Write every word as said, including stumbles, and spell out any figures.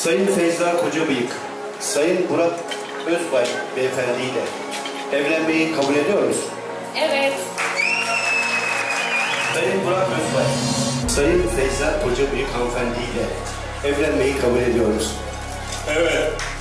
Sayın Feyza Kocabıyık, Sayın Burak Özbay beyefendiyle evlenmeyi kabul ediyor musun? Evet. Sayın Burak Özbay, Sayın Feyza Kocabıyık hanımefendiyle evlenmeyi kabul ediyor musun? Evet.